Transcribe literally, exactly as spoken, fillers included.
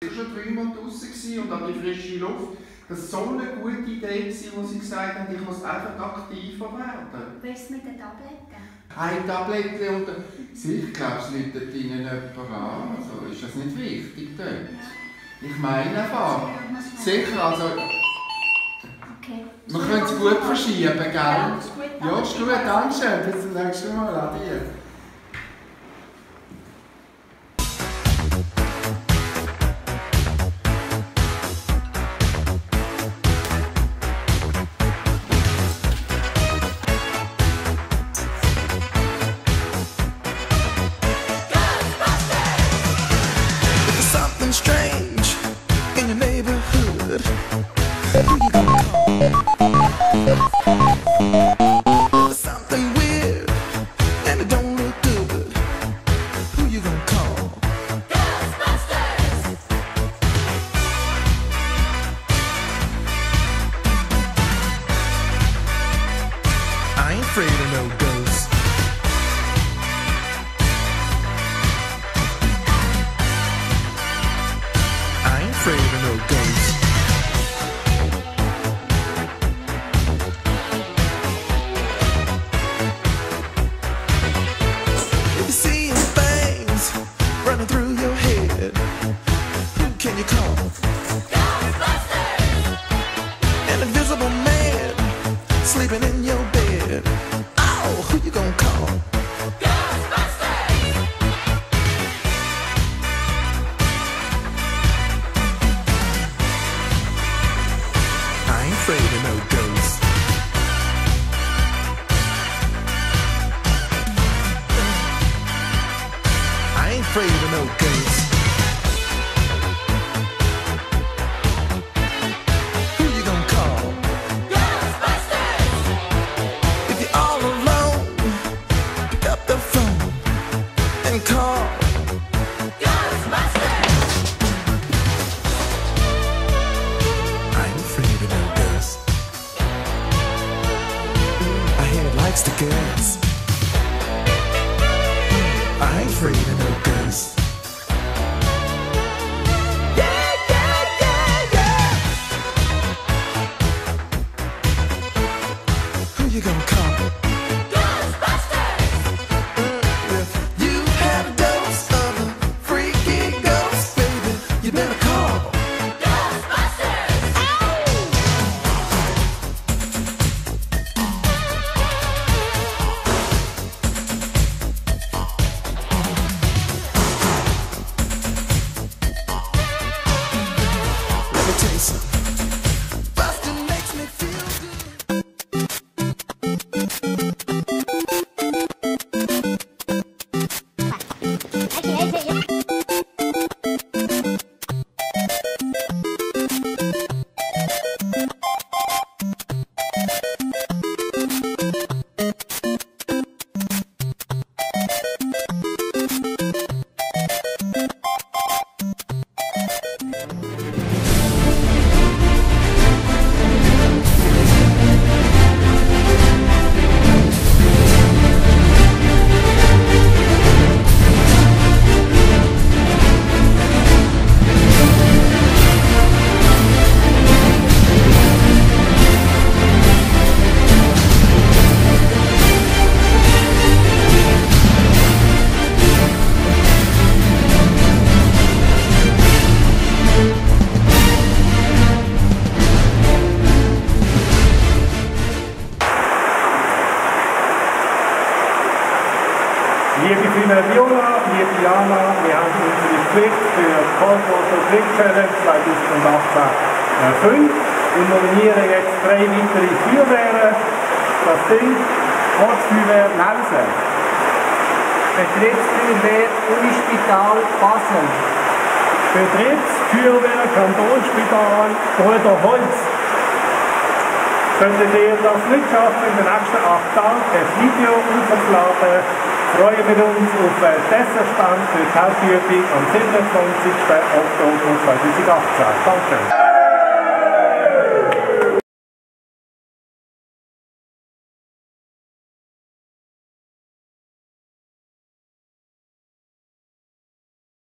Ich war schon dreimal draußen und an die frische Luft. Das war so eine gute Idee, wo sie gesagt haben, ich muss einfach aktiver werden. Wie ist es mit den Tabletten? Ein Tabletten und ich glaube, es läutet Ihnen jemand an. Also ist das nicht wichtig dort? Ja. Ich meine einfach. Sicher, also... Okay. Wir können es gut verschieben, gell? Ja, ist gut. Ja, ist gut, danke schön. Bis zum nächsten Mal. Adieu. Strange in your neighborhood. Who you gonna call? There's something weird and it don't look good. Who you gonna call? Ghostbusters! I ain't afraid of no ghosts. Afraid of no ghosts. If you're seeing things running through your head, who can you call? Ghostbusters! An invisible man sleeping in your bed. Oh, who you gonna call? Afraid of no ghosts. I ain't afraid of no ghosts. Who you gonna call? Ghostbusters! If you're all alone, pick up the phone and call Ghostbusters! I ain't afraid of no ghosts. Likes to guess. I ain't afraid of no ghosts. Yeah, yeah, yeah, yeah. Who you gonna call? Ghostbusters! If you had a dose of a freaky ghost, baby, you better call Ghostbusters! Bustin' makes me feel good. Liebe Freunde Viola, liebe Jana, wir haben unsere Pflicht für die Cold Water Click Challenge zweitausendachtzehn erfüllt und nominieren jetzt drei weitere Feuerwehren. Das sind Ortsfeuerwehr Nelsen, Betriebsfeuerwehr Unispital Basel, Betriebsfeuerwehr Kantonsspital Bruderholz. Solltet ihr das nicht schaffen, in den nächsten acht Tagen ein Video aufzuladen, freuen wir uns auf den Tesserstand für die Hauptübung am siebenundzwanzigsten Oktober zweitausendachtzehn. Danke.